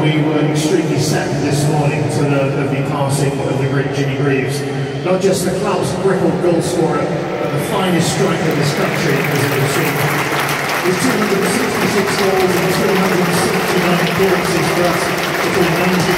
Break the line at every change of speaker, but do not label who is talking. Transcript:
we were extremely saddened this morning to learn of the passing of the great Jimmy Greaves. Not just the club's record goal scorer, but the finest striker this country has ever seen. With 266 goals and 269 appearances for us between